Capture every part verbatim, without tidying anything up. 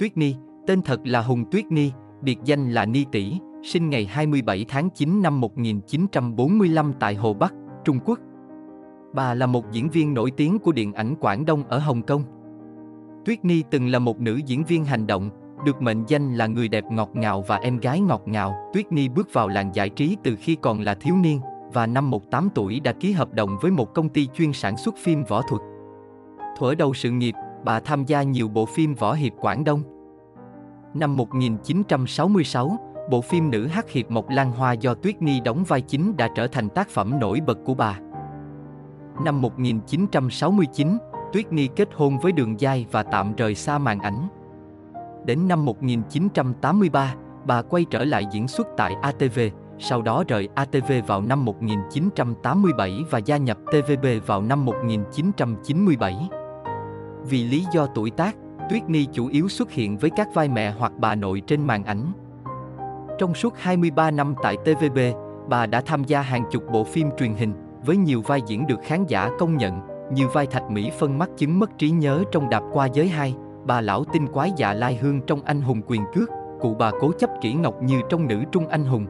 Tuyết Nhi, tên thật là Hùng Tuyết Nhi, biệt danh là Ni Tỷ, sinh ngày hai mươi bảy tháng chín năm một nghìn chín trăm bốn mươi lăm tại Hồ Bắc, Trung Quốc. Bà là một diễn viên nổi tiếng của điện ảnh Quảng Đông ở Hồng Kông. Tuyết Nhi từng là một nữ diễn viên hành động, được mệnh danh là người đẹp ngọt ngào và em gái ngọt ngào. Tuyết Nhi bước vào làng giải trí từ khi còn là thiếu niên, và năm mười tám tuổi đã ký hợp đồng với một công ty chuyên sản xuất phim võ thuật. Thuở đầu sự nghiệp, bà tham gia nhiều bộ phim võ hiệp Quảng Đông. Năm một nghìn chín trăm sáu mươi sáu, bộ phim nữ hắc hiệp Mộc Lan Hoa do Tuyết Nhi đóng vai chính đã trở thành tác phẩm nổi bật của bà. Năm một nghìn chín trăm sáu mươi chín, Tuyết Nhi kết hôn với Đường Giai và tạm rời xa màn ảnh. Đến năm một nghìn chín trăm tám mươi ba, bà quay trở lại diễn xuất tại a tê vê, sau đó rời a tê vê vào năm một nghìn chín trăm tám mươi bảy và gia nhập tê vê bê vào năm một nghìn chín trăm chín mươi bảy. Vì lý do tuổi tác, Tuyết Nhi chủ yếu xuất hiện với các vai mẹ hoặc bà nội trên màn ảnh. Trong suốt hai mươi ba năm tại tê vê bê, bà đã tham gia hàng chục bộ phim truyền hình, với nhiều vai diễn được khán giả công nhận, như vai Thạch Mỹ Phân mắc chứng mất trí nhớ trong Đạp Qua Giới hai, bà lão tinh quái Dạ Lai Hương trong Anh Hùng Quyền Cước, cụ bà cố chấp Kỷ Ngọc Như trong Nữ Trung Anh Hùng,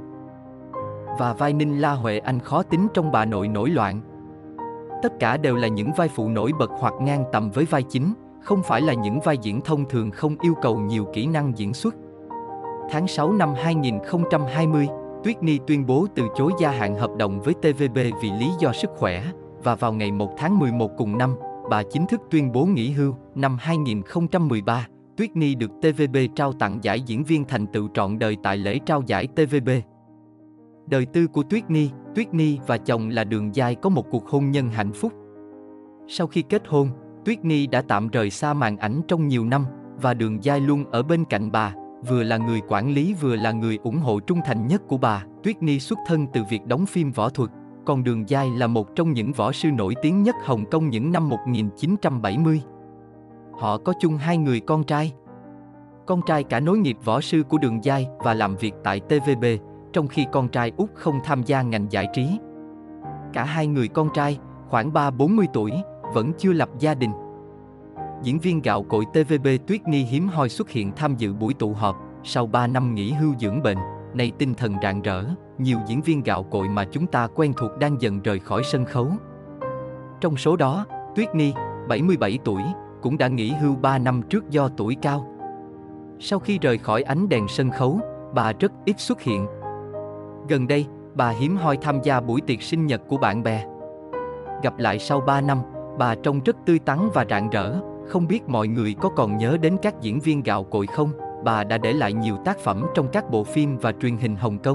và vai Ninh La Huệ Anh khó tính trong Bà Nội Nổi Loạn. Tất cả đều là những vai phụ nổi bật hoặc ngang tầm với vai chính, không phải là những vai diễn thông thường không yêu cầu nhiều kỹ năng diễn xuất. Tháng sáu năm hai nghìn không trăm hai mươi, Tuyết Nhi tuyên bố từ chối gia hạn hợp đồng với tê vê bê vì lý do sức khỏe, và vào ngày một tháng mười một cùng năm, bà chính thức tuyên bố nghỉ hưu. Năm hai nghìn không trăm mười ba, Tuyết Nhi được tê vê bê trao tặng giải diễn viên thành tựu trọn đời tại lễ trao giải tê vê bê. Đời tư của Tuyết Nhi, Tuyết Nhi và chồng là Đường Giai có một cuộc hôn nhân hạnh phúc. Sau khi kết hôn, Tuyết Nhi đã tạm rời xa màn ảnh trong nhiều năm, và Đường Giai luôn ở bên cạnh bà, vừa là người quản lý vừa là người ủng hộ trung thành nhất của bà. Tuyết Nhi xuất thân từ việc đóng phim võ thuật, còn Đường Giai là một trong những võ sư nổi tiếng nhất Hồng Kông những năm một nghìn chín trăm bảy mươi. Họ có chung hai người con trai. Con trai cả nối nghiệp võ sư của Đường Giai và làm việc tại tê vê bê, trong khi con trai út không tham gia ngành giải trí. Cả hai người con trai, khoảng ba bốn mươi tuổi, vẫn chưa lập gia đình. Diễn viên gạo cội tê vê bê Tuyết Nhi hiếm hoi xuất hiện tham dự buổi tụ họp. Sau ba năm nghỉ hưu dưỡng bệnh, nay tinh thần rạng rỡ, nhiều diễn viên gạo cội mà chúng ta quen thuộc đang dần rời khỏi sân khấu. Trong số đó, Tuyết Nhi, bảy mươi bảy tuổi, cũng đã nghỉ hưu ba năm trước do tuổi cao. Sau khi rời khỏi ánh đèn sân khấu, bà rất ít xuất hiện. Gần đây, bà hiếm hoi tham gia buổi tiệc sinh nhật của bạn bè. Gặp lại sau ba năm, bà trông rất tươi tắn và rạng rỡ. Không biết mọi người có còn nhớ đến các diễn viên gạo cội không? Bà đã để lại nhiều tác phẩm trong các bộ phim và truyền hình Hồng Kông.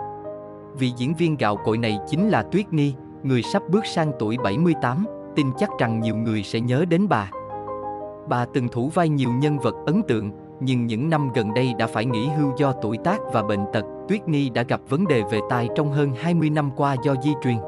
Vị diễn viên gạo cội này chính là Tuyết Nhi, người sắp bước sang tuổi bảy mươi tám, tin chắc rằng nhiều người sẽ nhớ đến bà. Bà từng thủ vai nhiều nhân vật ấn tượng, nhưng những năm gần đây đã phải nghỉ hưu do tuổi tác và bệnh tật. Tuyết Nhi đã gặp vấn đề về tai trong hơn hai mươi năm qua do di truyền.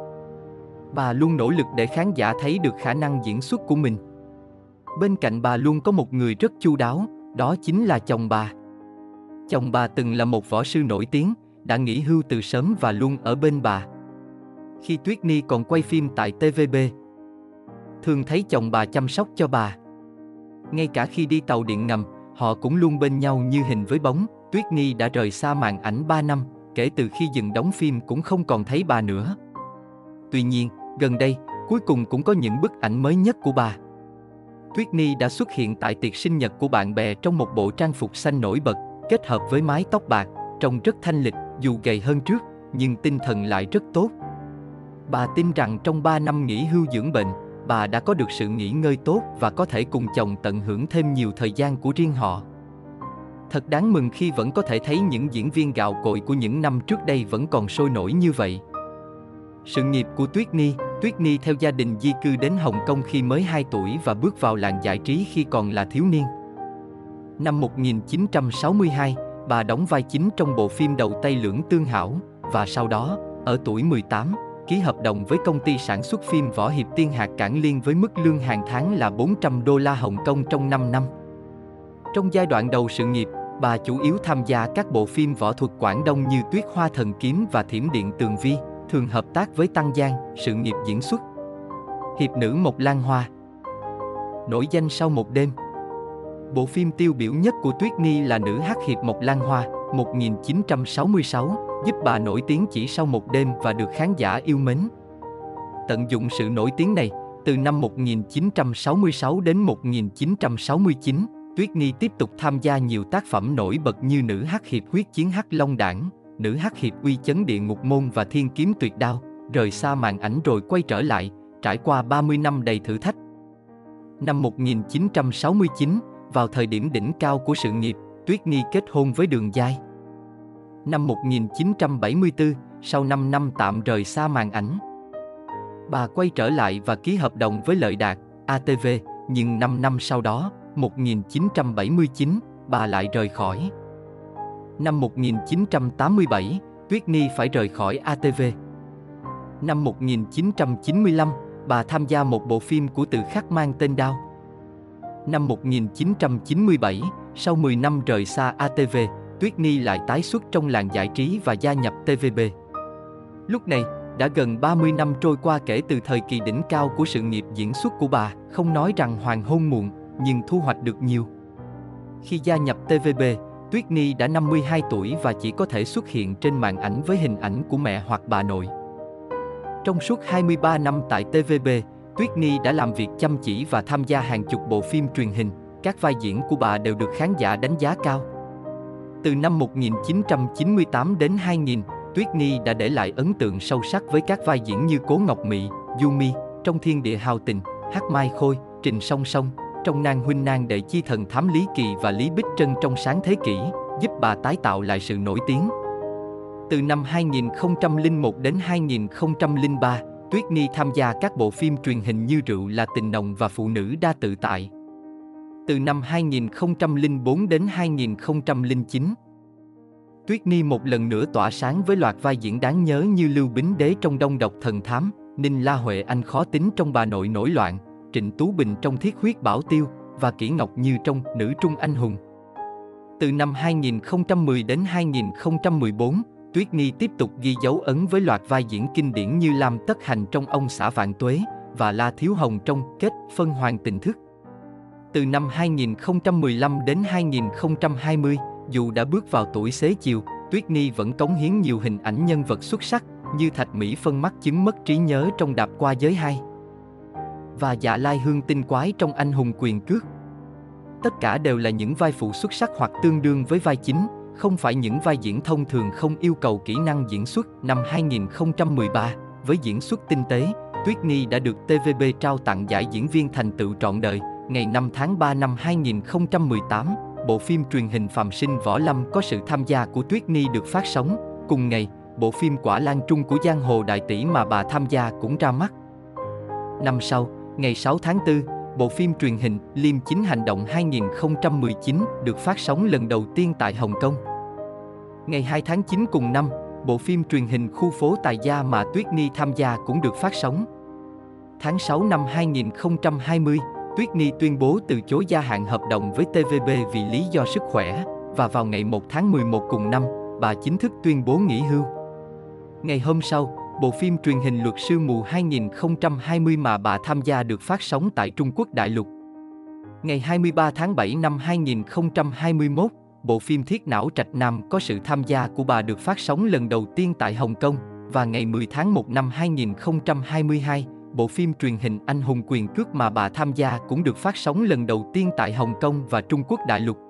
Bà luôn nỗ lực để khán giả thấy được khả năng diễn xuất của mình. Bên cạnh bà luôn có một người rất chu đáo, đó chính là chồng bà. Chồng bà từng là một võ sư nổi tiếng, đã nghỉ hưu từ sớm và luôn ở bên bà. Khi Tuyết Nhi còn quay phim tại tê vê bê, thường thấy chồng bà chăm sóc cho bà. Ngay cả khi đi tàu điện ngầm, họ cũng luôn bên nhau như hình với bóng. Tuyết Nhi đã rời xa màn ảnh ba năm, kể từ khi dừng đóng phim cũng không còn thấy bà nữa. Tuy nhiên, gần đây, cuối cùng cũng có những bức ảnh mới nhất của bà. Tuyết Nhi đã xuất hiện tại tiệc sinh nhật của bạn bè trong một bộ trang phục xanh nổi bật, kết hợp với mái tóc bạc, trông rất thanh lịch, dù gầy hơn trước, nhưng tinh thần lại rất tốt. Bà tin rằng trong ba năm nghỉ hưu dưỡng bệnh, bà đã có được sự nghỉ ngơi tốt và có thể cùng chồng tận hưởng thêm nhiều thời gian của riêng họ. Thật đáng mừng khi vẫn có thể thấy những diễn viên gạo cội của những năm trước đây vẫn còn sôi nổi như vậy. Sự nghiệp của Tuyết Nhi. Tuyết Nhi theo gia đình di cư đến Hồng Kông khi mới hai tuổi và bước vào làng giải trí khi còn là thiếu niên. Năm một nghìn chín trăm sáu mươi hai, bà đóng vai chính trong bộ phim Đầu Tay Lưỡng Tương Hảo, và sau đó, ở tuổi mười tám, ký hợp đồng với công ty sản xuất phim võ hiệp Tiên Hạc Cảng Liên với mức lương hàng tháng là bốn trăm đô la Hồng Kông trong năm năm. Trong giai đoạn đầu sự nghiệp, bà chủ yếu tham gia các bộ phim võ thuật Quảng Đông như Tuyết Hoa Thần Kiếm và Thiểm Điện Tường Vi, thường hợp tác với Tăng Giang. Sự nghiệp diễn xuất. Hiệp nữ Mộc Lan Hoa. Nổi danh sau một đêm. Bộ phim tiêu biểu nhất của Tuyết Nhi là Nữ hắc hiệp Mộc Lan Hoa, một nghìn chín trăm sáu mươi sáu, giúp bà nổi tiếng chỉ sau một đêm và được khán giả yêu mến. Tận dụng sự nổi tiếng này, từ năm một nghìn chín trăm sáu mươi sáu đến một nghìn chín trăm sáu mươi chín, Tuyết Nhi tiếp tục tham gia nhiều tác phẩm nổi bật như Nữ hắc hiệp Huyết chiến Hắc Long Đảng, Nữ hắc hiệp Uy chấn Địa Ngục Môn và Thiên kiếm Tuyệt đao, rời xa màn ảnh rồi quay trở lại, trải qua ba mươi năm đầy thử thách. Năm một nghìn chín trăm sáu mươi chín, vào thời điểm đỉnh cao của sự nghiệp, Tuyết Nhi kết hôn với Đường Giai. Năm một nghìn chín trăm bảy mươi tư, sau năm năm tạm rời xa màn ảnh, bà quay trở lại và ký hợp đồng với Lợi Đạt, a tê vê, nhưng năm năm sau đó, một nghìn chín trăm bảy mươi chín, bà lại rời khỏi. Năm một nghìn chín trăm tám mươi bảy, Tuyết Nhi phải rời khỏi a tê vê. Năm một nghìn chín trăm chín mươi lăm, bà tham gia một bộ phim của Từ Khắc mang tên Đao. Năm một nghìn chín trăm chín mươi bảy, sau mười năm rời xa a tê vê, Tuyết Nhi lại tái xuất trong làng giải trí và gia nhập tê vê bê. Lúc này, đã gần ba mươi năm trôi qua kể từ thời kỳ đỉnh cao của sự nghiệp diễn xuất của bà, không nói rằng hoàng hôn muộn, nhưng thu hoạch được nhiều. Khi gia nhập tê vê bê, Tuyết Nhi đã năm mươi hai tuổi và chỉ có thể xuất hiện trên màn ảnh với hình ảnh của mẹ hoặc bà nội. Trong suốt hai mươi ba năm tại tê vê bê, Tuyết Nhi đã làm việc chăm chỉ và tham gia hàng chục bộ phim truyền hình, các vai diễn của bà đều được khán giả đánh giá cao. Từ năm một nghìn chín trăm chín mươi tám đến hai nghìn, Tuyết Nhi đã để lại ấn tượng sâu sắc với các vai diễn như Cố Ngọc Mị, Yumi, trong Thiên địa hào tình, Hắc Mai Khôi, Trình Song Song, trong Nang huynh nang đệ chi thần thám Lý Kỳ và Lý Bích Trân trong Sáng thế kỷ, giúp bà tái tạo lại sự nổi tiếng. Từ năm hai nghìn không trăm lẻ một đến hai nghìn không trăm lẻ ba, Tuyết Nhi tham gia các bộ phim truyền hình như Rượu là tình nồng và Phụ nữ đa tự tại. Từ năm hai nghìn không trăm lẻ bốn đến hai nghìn không trăm lẻ chín, Tuyết Nhi một lần nữa tỏa sáng với loạt vai diễn đáng nhớ như Lưu Bính Đế trong Đông Độc Thần Thám, Ninh La Huệ Anh khó tính trong Bà Nội Nổi Loạn, Trịnh Tú Bình trong Thiết Huyết Bảo Tiêu và Kỷ Ngọc Như trong Nữ Trung Anh Hùng. Từ năm hai nghìn không trăm mười đến hai nghìn không trăm mười bốn, Tuyết Nhi tiếp tục ghi dấu ấn với loạt vai diễn kinh điển như Lam Tất Hành trong Ông xã Vạn Tuế và La Thiếu Hồng trong Kết Phân Hoàng Tình Thức. Từ năm hai nghìn không trăm mười lăm đến hai nghìn không trăm hai mươi, dù đã bước vào tuổi xế chiều, Tuyết Nhi vẫn cống hiến nhiều hình ảnh nhân vật xuất sắc như Thạch Mỹ Phân mắc chứng mất trí nhớ trong Đạp Qua Giới hai và Dạ Lai Hương tinh quái trong Anh Hùng Quyền Cước. Tất cả đều là những vai phụ xuất sắc hoặc tương đương với vai chính, không phải những vai diễn thông thường không yêu cầu kỹ năng diễn xuất. Năm hai nghìn không trăm mười ba, với diễn xuất tinh tế, Tuyết Nhi đã được tê vê bê trao tặng giải diễn viên thành tựu trọn đời. Ngày năm tháng ba năm hai nghìn không trăm mười tám, bộ phim truyền hình Phàm Sinh Võ Lâm có sự tham gia của Tuyết Nhi được phát sóng. Cùng ngày, bộ phim Quả Lan Trung của Giang Hồ Đại Tỷ mà bà tham gia cũng ra mắt. Năm sau, ngày sáu tháng tư, bộ phim truyền hình Liêm Chính Hành Động hai nghìn không trăm mười chín được phát sóng lần đầu tiên tại Hồng Kông. Ngày hai tháng chín cùng năm, bộ phim truyền hình Khu Phố Tài Gia mà Tuyết Nhi tham gia cũng được phát sóng. Tháng sáu năm hai nghìn không trăm hai mươi, Tuyết Nhi tuyên bố từ chối gia hạn hợp đồng với tê vê bê vì lý do sức khỏe, và vào ngày một tháng mười một cùng năm, bà chính thức tuyên bố nghỉ hưu. Ngày hôm sau, bộ phim truyền hình Luật Sư Mù hai nghìn không trăm hai mươi mà bà tham gia được phát sóng tại Trung Quốc đại lục. Ngày hai mươi ba tháng bảy năm hai nghìn không trăm hai mươi mốt, bộ phim Thiết Não Trạch Nam có sự tham gia của bà được phát sóng lần đầu tiên tại Hồng Kông, và ngày mười tháng một năm hai nghìn không trăm hai mươi hai, bộ phim truyền hình Anh Hùng Quyền Cước mà bà tham gia cũng được phát sóng lần đầu tiên tại Hồng Kông và Trung Quốc đại lục.